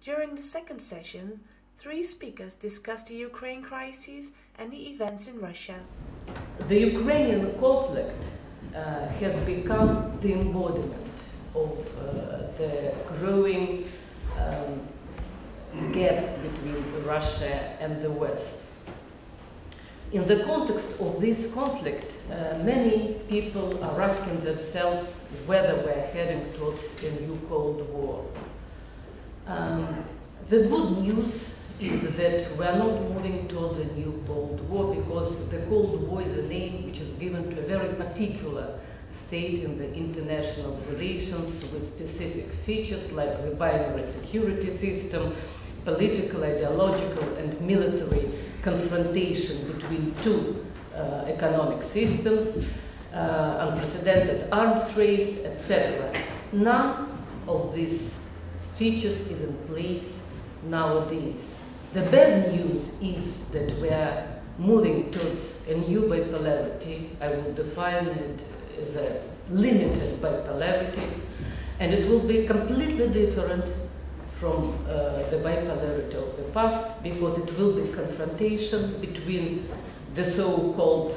During the second session, three speakers discussed the Ukraine crisis and the events in Russia. The Ukrainian conflict has become the embodiment of the growing gap between Russia and the West. In the context of this conflict, many people are asking themselves whether we're heading towards a new Cold War. The good news is that we are not moving towards a new Cold War, because the Cold War is a name which is given to a very particular state in the international relations with specific features like the binary security system, political, ideological, and military confrontation between two economic systems, unprecedented arms race, etc. None of these features is in place nowadays. The bad news is that we are moving towards a new bipolarity. I will define it as a limited bipolarity, and it will be completely different from the bipolarity of the past, because it will be confrontation between the so-called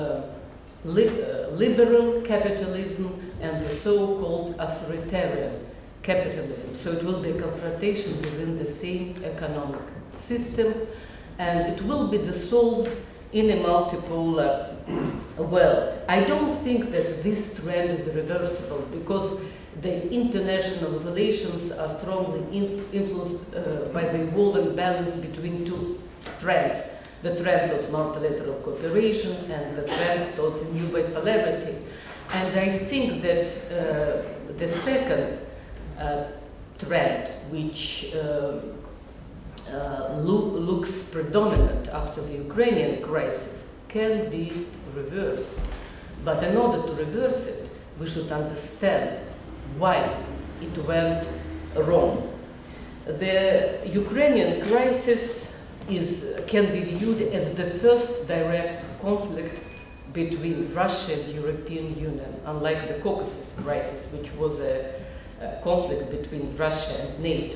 liberal capitalism and the so-called authoritarian capitalism. So it will be a confrontation within the same economic system, and it will be dissolved in a multipolar world. I don't think that this trend is reversible, because the international relations are strongly influenced by the evolving balance between two trends: the trend towards multilateral cooperation and the trend towards a new bipolarity. And I think that the second trend, which looks predominant after the Ukrainian crisis, can be reversed. But in order to reverse it, we should understand why it went wrong. The Ukrainian crisis can be viewed as the first direct conflict between Russia and the European Union, unlike the Caucasus crisis, which was a conflict between Russia and NATO.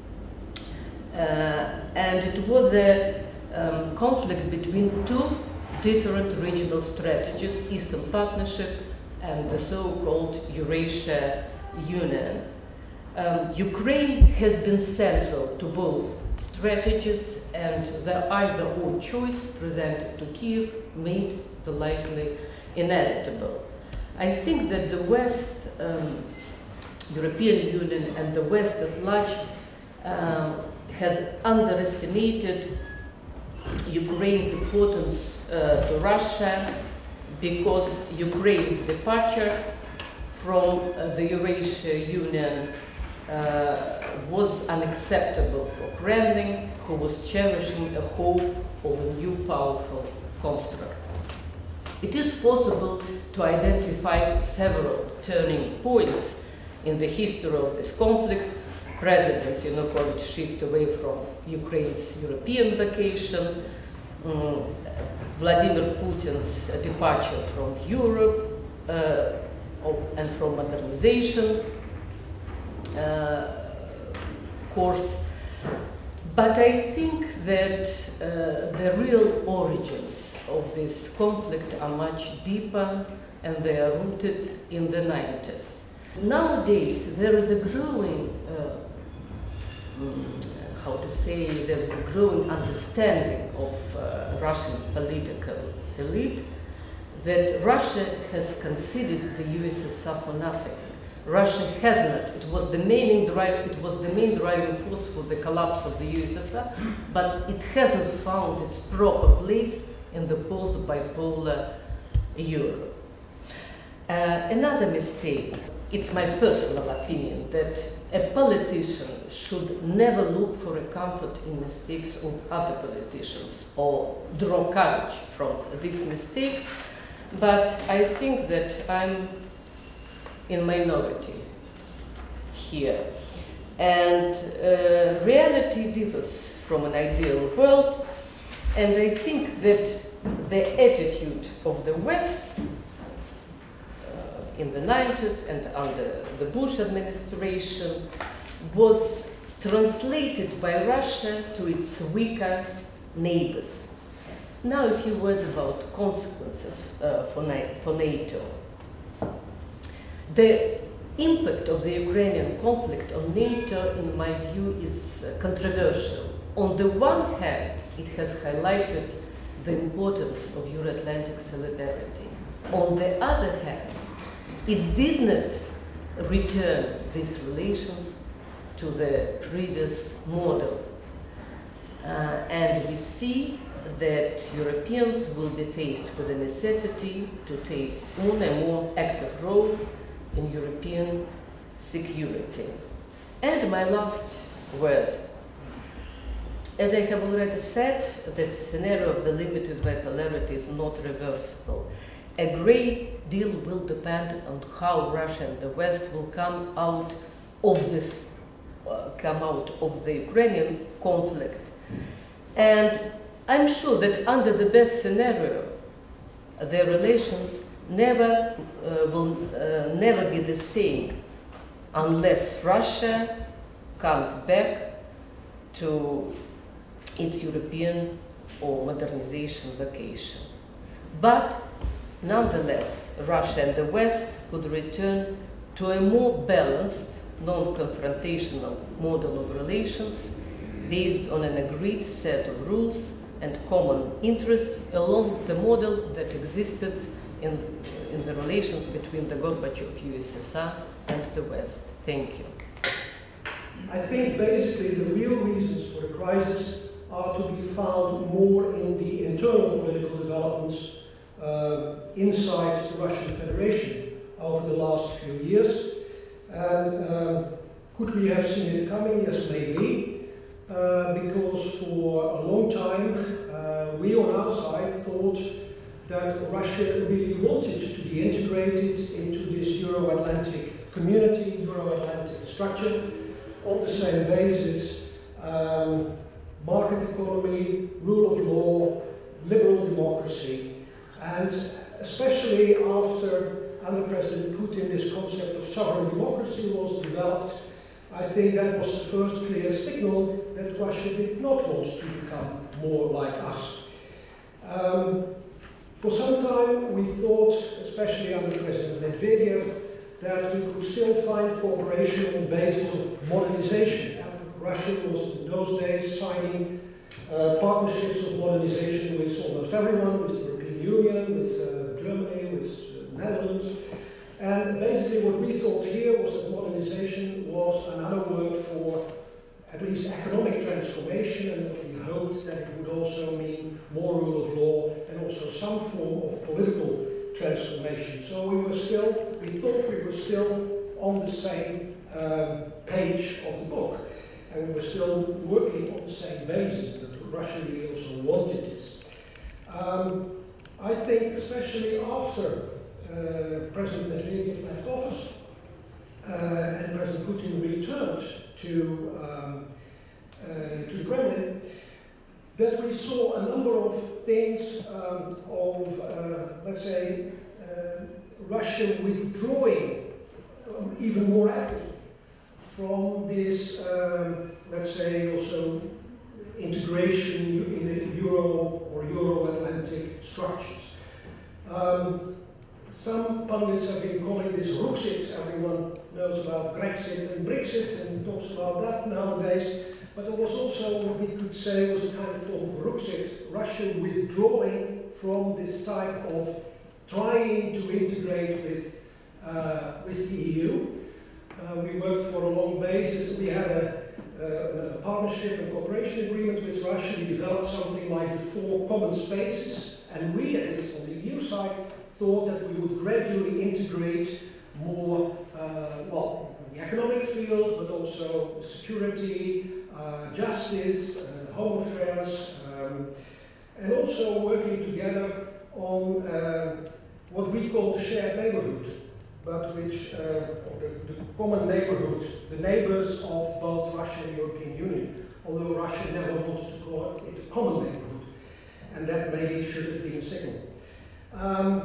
And it was a conflict between two different regional strategies: Eastern Partnership and the so-called Eurasia Union. Ukraine has been central to both strategies, and the either-or choice presented to Kiev made the likely inevitable. I think that the West, European Union, and the West at large has underestimated Ukraine's importance to Russia, because Ukraine's departure from the Eurasia Union was unacceptable for Kremlin, who was cherishing a hope of a new powerful construct. It is possible to identify several turning points in the history of this conflict: President Yanukovych shift away from Ukraine's European vacation, Vladimir Putin's departure from Europe and from modernization course. But I think that the real origins of this conflict are much deeper, and they are rooted in the 90s. Nowadays, there is a growing, there is a growing understanding of Russian political elite that Russia has considered the USSR for nothing. Russia has not. It was the main driving force for the collapse of the USSR, but it hasn't found its proper place in the post-bipolar Europe. Another mistake, it's my personal opinion, that a politician should never look for a comfort in mistakes of other politicians or draw courage from these mistakes, but I think that I'm in minority here. And reality differs from an ideal world, and I think that the attitude of the West in the 90s and under the Bush administration was translated by Russia to its weaker neighbors. Now a few words about consequences for NATO. The impact of the Ukrainian conflict on NATO, in my view, is controversial. On the one hand, it has highlighted the importance of Euro-Atlantic solidarity. On the other hand, it did not return these relations to the previous model. And we see that Europeans will be faced with the necessity to take on a more active role in European security. And my last word. As I have already said, the scenario of the limited bipolarity is not reversible. A great deal will depend on how Russia and the West will come out of the Ukrainian conflict. And I'm sure that under the best scenario, their relations will never be the same unless Russia comes back to its European or modernization vocation. But nonetheless, Russia and the West could return to a more balanced, non-confrontational model of relations based on an agreed set of rules and common interests along the model that existed in the relations between the Gorbachev USSR and the West. Thank you. I think basically the real reasons for the crisis are to be found more in the internal political developments inside the Russian Federation over the last few years. And could we have seen it coming? Yes, maybe. Because for a long time, we on our side thought that Russia really wanted to be integrated into this Euro-Atlantic community, Euro-Atlantic structure, on the same basis, market economy, rule of law, liberal democracy. And especially after, under President Putin, this concept of sovereign democracy was developed, I think that was the first clear signal that Russia did not want to become more like us. For some time we thought, especially under President Medvedev, that we could still find cooperation on the basis of modernization. Russia was in those days signing partnerships of modernization with almost everyone, with the European Union, with Germany, with the Netherlands. And basically what we thought here was that modernization was another word for at least economic transformation, and we hoped that it would also mean more rule of law and also some form of political transformation. So we thought we were still on the same page of the book, and we were still working on the same basis, but Russia really also wanted this. I think especially after President Medvedev left office and President Putin returned to the Kremlin, that we saw a number of things let's say, Russia withdrawing even more actively from this, let's say, also integration in the Euro or Euro-Atlantic structures. Some pundits have been calling this Ruxit. Everyone knows about Brexit and Brexit and talks about that nowadays. But there was also what we could say was a kind of form of Ruxit, Russia withdrawing from this type of trying to integrate with the EU. We worked for a long basis. We had a partnership and cooperation agreement with Russia. We developed something like the 4 common spaces, and we, at least on the EU side, thought that we would gradually integrate more, well, in the economic field, but also security, justice, home affairs, and also working together on what we call the shared neighborhood, but which, or the common neighborhood, the neighbors of both Russia and the European Union, although Russia never wanted to call it a common neighborhood, and that maybe should have been a signal.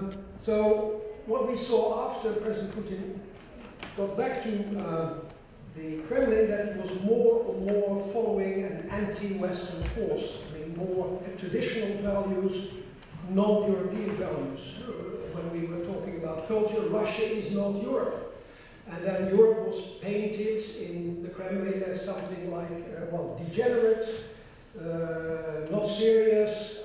So what we saw after President Putin got back to the Kremlin that it was more and more following an anti-Western course. I mean, more traditional values, non-European values. When we were talking about culture, Russia is not Europe. And then Europe was painted in the Kremlin as something like, well, degenerate, not serious,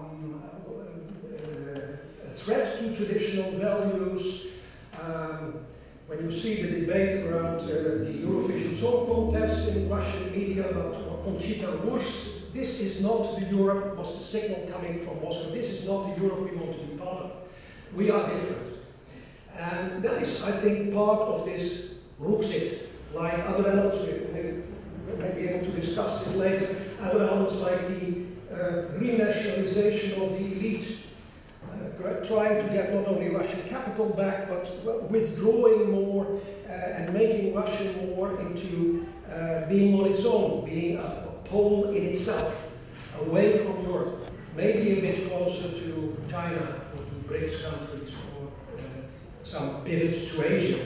a threat to traditional values. When you see the debate around the Eurovision Song Contest in Russian media about Conchita Wurst, this is not the Europe, was the signal coming from Moscow. This is not the Europe we want to be part of. We are different. And that is, I think, part of this Ruxit, like other elements, we may be able to discuss this later, other elements like the renationalization of the elite, trying to get not only Russian capital back, but withdrawing more and making Russia more into being on its own, being a pole in itself, away from Europe, maybe a bit closer to China or to BRICS countries or some pivots to Asia.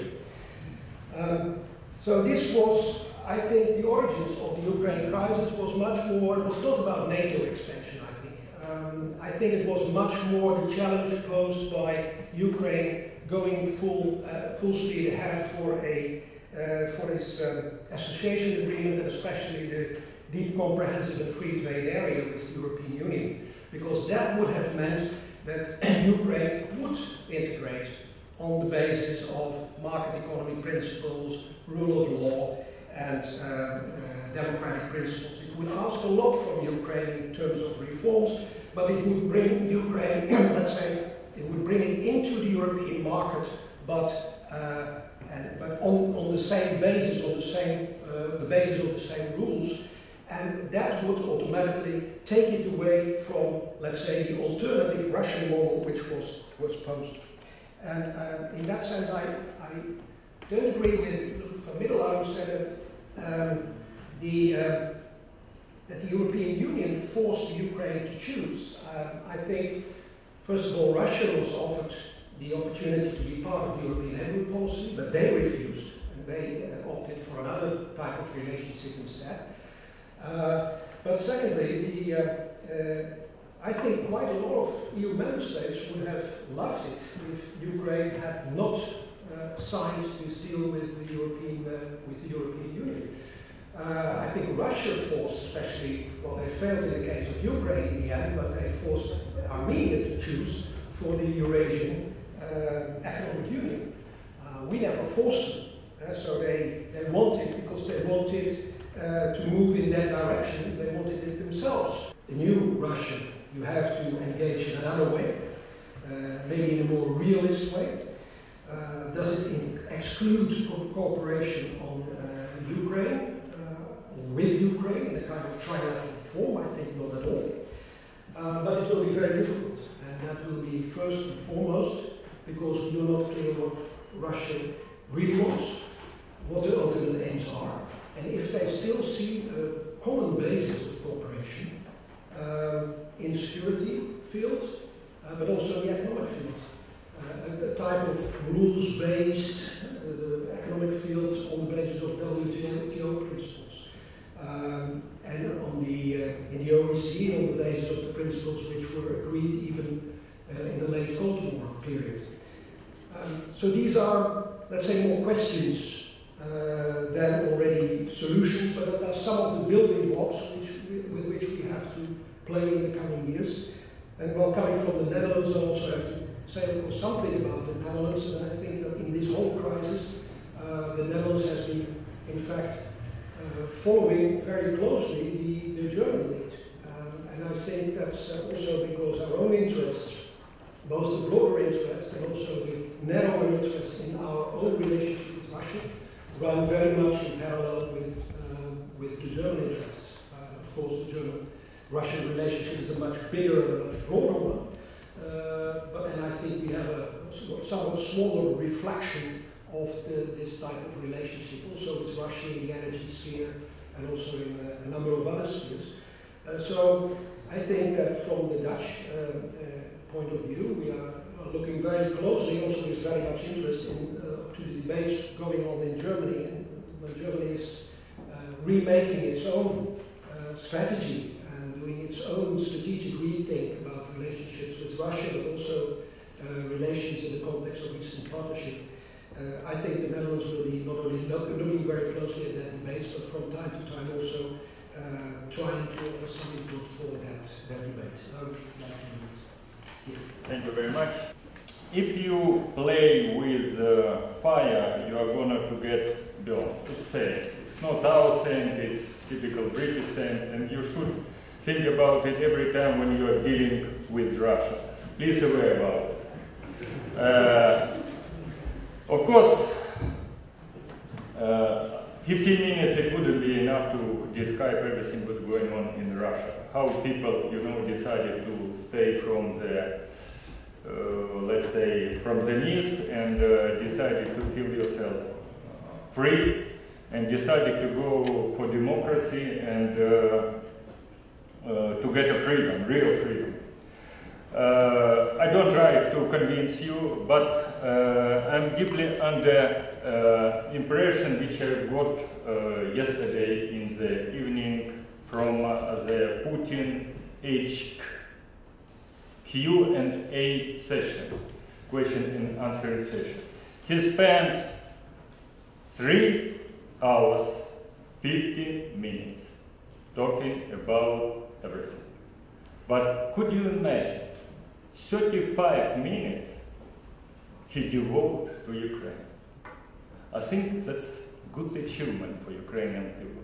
So this was, I think, the origins of the Ukraine crisis was much more, it was not about NATO expansion, I think. I think it was much more the challenge posed by Ukraine going full speed ahead for this association agreement, and especially the deep, comprehensive and free trade area with the European Union, because that would have meant that Ukraine would integrate on the basis of market economy principles, rule of law, and democratic principles. It would ask a lot from Ukraine in terms of reforms, but it would bring Ukraine, let's say, it would bring it into the European market, but on the same basis, the basis of the same rules, and that would automatically take it away from, let's say, the alternative Russian model which was posed. And in that sense, I don't agree with Van Middelaar, who said that the European Union forced Ukraine to choose. I think, first of all, Russia was offered the opportunity to be part of the European Envoy policy, but they refused, and they opted for another type of relationship instead. But secondly, I think quite a lot of EU member states would have loved it if Ukraine had not signed this deal with the European Union. I think Russia forced, especially, well, they failed in the case of Ukraine in the end, but they forced Armenia to choose for the Eurasian Economic Union. We never forced them, so they wanted, because they wanted to move in that direction, they wanted it themselves. The new Russia, you have to engage in another way, maybe in a more realist way. Does it exclude cooperation on Ukraine, with Ukraine, in a kind of trilateral form? I think not at all. But it will be very difficult, and that will be first and foremost because we do not clear what Russia really wants, what the ultimate aims are. And if they still see a common basis of cooperation in security field, but also in the economic field, a type of rules-based economic field on the basis of WTO principles, and on in the OECD on the basis of the principles which were agreed even in the late Cold War period. So these are, let's say, more questions than already solutions, but there are some of the building blocks with which we have to play in the coming years. And while coming from the Netherlands, I also have to say, of course, something about the Netherlands, and I think that in this whole crisis, the Netherlands has been, in fact, following very closely the German lead. And I think that's also because our own interests, both the broader interests and also the narrower interests in our own relationship with Russia, run very much in parallel with the German interests. Of course, the German-Russian relationship is a much bigger and a much broader one. And I think we have a somewhat smaller reflection of this type of relationship, also with Russia in the energy sphere and also in a number of other spheres. So I think that from the Dutch point of view, we are looking very closely, also with very much interest to the debates going on in Germany, and Germany is remaking its own strategy and doing its own strategic rethink about relationships with Russia, but also relations in the context of Eastern Partnership. I think the Netherlands will be not only looking very closely at that debate, but from time to time also trying to offer some input for that debate. I would like to Thank you very much. If you play with fire, you are going to get burned. It's safe. It's not our thing, it's typical British thing, and you should think about it every time when you are dealing with Russia. Please aware about it. Of course, 15 minutes it wouldn't be enough to describe everything what's going on in Russia. How people, decided to stay from the, let's say, from the knees and decided to feel yourself free and decided to go for democracy and to get a freedom, real freedom. I don't try to convince you, but I'm deeply under impression which I got yesterday in the evening from the Putin Q&A session, question and answer session. He spent 3 hours, 50 minutes talking about everything. But could you imagine 35 minutes he devoted to Ukraine? I think that's a good achievement for Ukrainian people.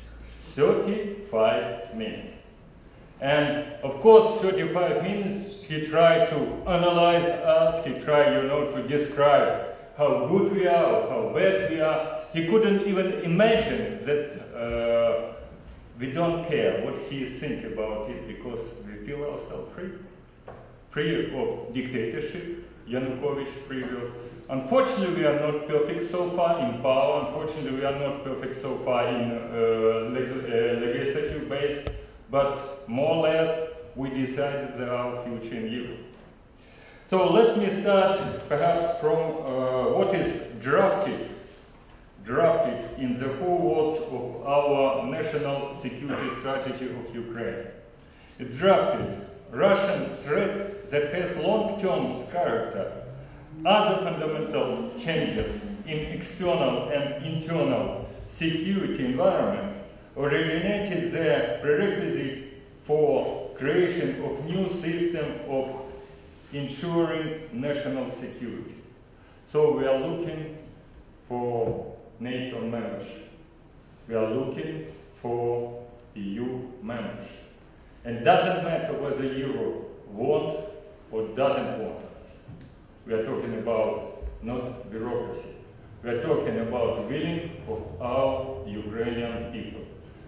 35 minutes. And of course, 35 minutes he tried to analyze us, he tried, to describe how good we are or how bad we are. He couldn't even imagine that we don't care what he thinks about it because we feel ourselves free of dictatorship, Yanukovych previous. Unfortunately, we are not perfect so far in power. Unfortunately, we are not perfect so far in legislative base. But more or less, we decided that our future in Europe. So let me start perhaps from what is drafted in the forwards of our national security strategy of Ukraine. It's drafted Russian threat that has long-term character. Other fundamental changes in external and internal security environments originated the prerequisite for creation of new system of ensuring national security. So we are looking for NATO membership. We are looking for EU membership. And doesn't matter whether Europe wants or doesn't want us. We are talking about not bureaucracy. We are talking about the willing of our Ukrainian people.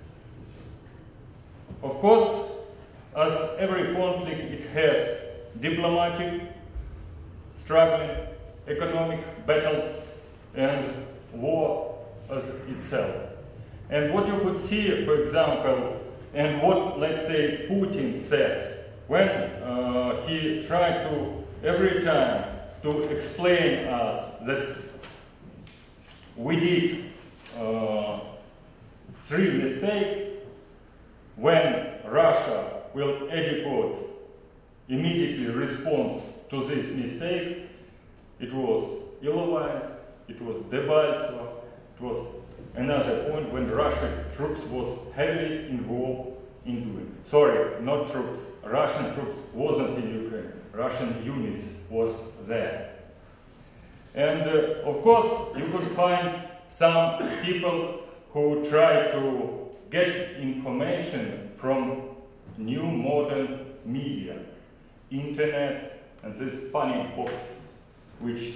Of course, as every conflict, it has diplomatic, struggling, economic battles, and war as itself. And what you could see, for example, and what, let's say, Putin said when he tried to, every time, to explain us that we did 3 mistakes. When Russia will immediately respond to these mistakes, it was Ilovaisk, it was Debaltseve, it was another point when Russian troops was heavily involved in doing. Sorry, not troops. Russian troops wasn't in Ukraine. Russian units was there. And of course, you could find some people who try to get information from new modern media, internet, and this funny box, which,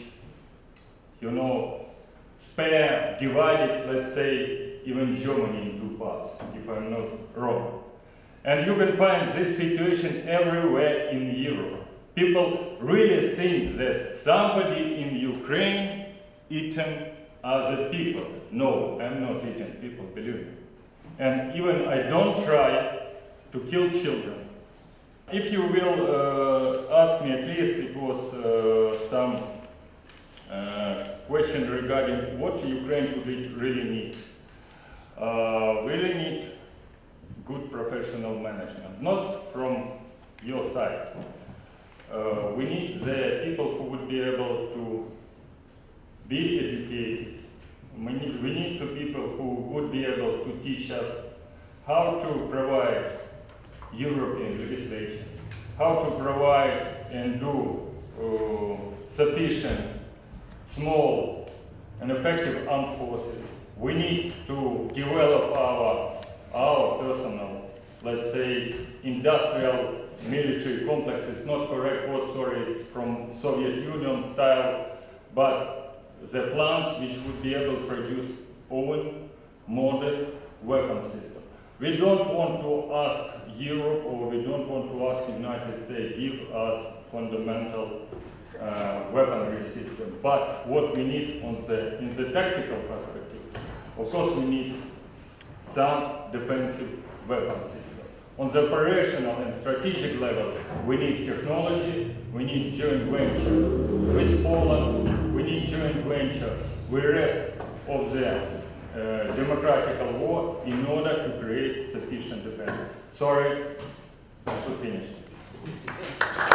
divided, let's say, even Germany in 2 parts, if I'm not wrong. And you can find this situation everywhere in Europe. People really think that somebody in Ukraine eaten other people. No, I'm not eating people, believe me. And even I don't try to kill children. If you will ask me, at least it was some question regarding what Ukraine would really need. Really need good professional management, not from your side. We need the people who would be able to be educated. We need the people who would be able to teach us how to provide European legislation, how to provide and do sufficient, small and effective armed forces. We need to develop our personal, let's say, industrial military complex. It's not correct word, sorry, it's from Soviet Union style, but the plants which would be able to produce own modern weapon system. We don't want to ask Europe, or we don't want to ask United States, give us fundamental weaponry system. But what we need in the tactical perspective, of course we need some defensive weapon system. On the operational and strategic level, we need technology, we need joint venture with Poland, we need joint venture with the rest of the democratic war in order to create sufficient defense. Sorry, I should finish.